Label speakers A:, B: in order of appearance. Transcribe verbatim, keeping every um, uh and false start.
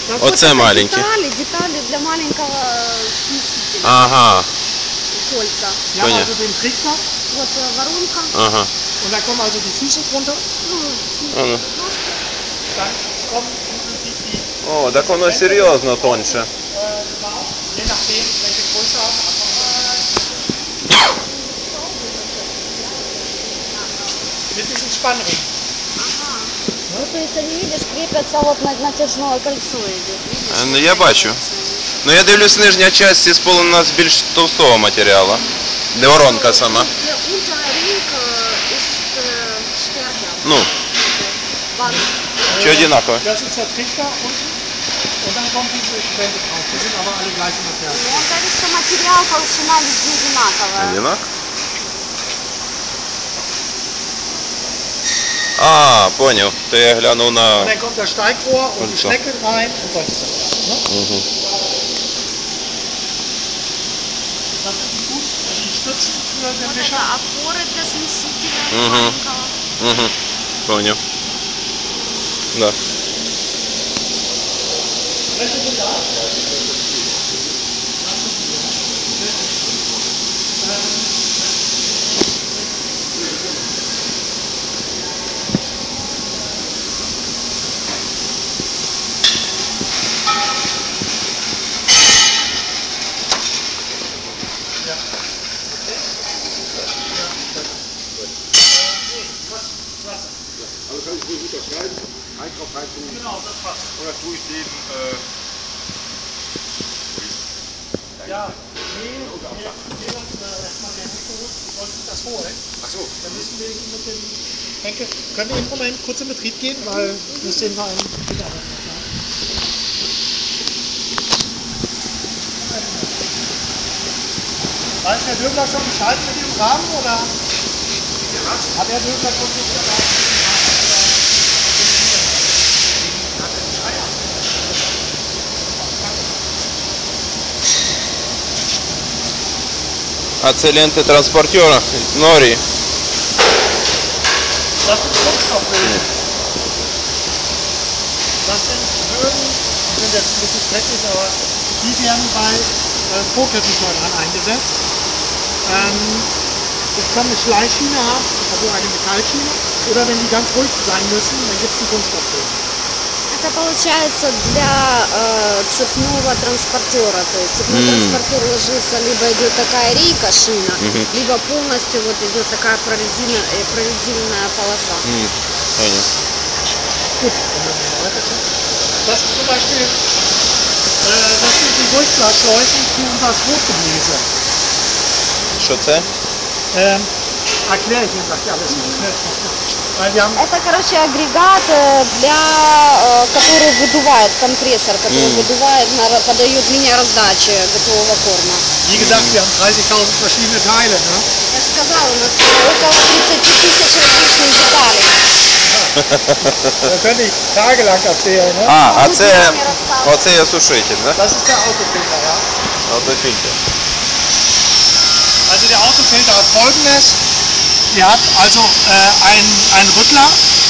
A: Оце маленький.
B: Детали, детали для маленького смесителя.
A: Ага.
B: Кольца.
C: Wir haben also den Trichter.
B: Вот воронка.
A: Ага.
C: Und dann kommen also die Füße runter.
A: А ну.
C: Dann kommen im Prinzip die.
A: О, так воно серйозно тоньше.
C: Äh, genau. Je nachdem, welche Größe haben. Mit diesem Spannring.
B: Ну, то есть они, видишь, крепятся вот на натяжное кольцо идет. Видишь?
A: Ну, я бачу. Ну я дивлюсь, нижня частина сполнена з більш товстого матеріалу. Де воронка сама. Ну. Чи одинаково?
C: Das ist der Trichter unten und dann kommen diese Wände drauf. Die sind aber alle gleiche Material.
B: Он говорит, что материал толщина везде одинаковая.
A: Одинаково? А, понял. То я глянув на...
C: Und dann kommt das Steigrohr und die
A: so.
C: Schnecke rein und solche Sachen. Ne?
A: Угу.
C: Das sind die Fuß, die Stützen für den
B: Вот
C: Wischer.
B: это опоры для смесителя
A: Мгм.
B: маленького.
A: Угу. Понял. Да.
C: Welche sind da?
D: Also kann ich ruhig unterschreiben, Einkauf reintun.
C: Genau, das passt.
D: Oder tue ich den, äh,
C: Ja, nee, nee, nee, das äh, erstmal der Henke holt, du sollst das holen.
D: ach so.
C: Dann müssen wir mit dem Henke, können wir im Moment kurz in Betrieb gehen, weil wir sehen wir einen Mitarbeiter. Weiß der Döbler schon Bescheid mit dem Rahmen oder? Hat der Döbler schon Bescheid?
A: А це ленти транспортера Норі.
C: Das sind Kunststoffböden. Das sind Böden, die sind jetzt ein bisschen dreckig, aber die werden bei äh, Vorkettenschleudern eingesetzt. Ähm, das kann eine Schleichschiene haben, also eine Metallschiene, oder wenn die ganz ruhig sein müssen, dann gibt es einen Kunststoffböden.
B: Это получается для э, цепного транспортера. То есть цепной
A: Mm.
B: транспортер ложится, либо идет такая рейка, шина,
A: Мгм.
B: либо полностью вот идет такая прорезина, э, прорезиненная полоса.
A: М, Понял.
C: Gut, das ist zum Beispiel, äh, das sind die Durchblasschleusen für unser Schrotgebläse.
A: Що це?
C: Ähm, erkläre ich Ihnen gleich alles. Weil wir haben
B: Это, короче, агрегат э, для, э, который выдувает, компрессор, который
A: Мгм.
B: выдувает, на- подает линия раздачи готового корма.
C: Wie gesagt, wir haben dreißigtausend verschiedene Teile. Ne?
B: Я же сказала, у нас около тридцати тысяч различных деталей.
C: Da könnte ich tagelang erzählen. Ne?
A: А, а це оце є сушитель, да?
C: Das ist der Autofilter. Ja?
A: Автофільтр.
C: Also der Autofilter hat folgendes. Der hat also äh, einen, einen Rüttler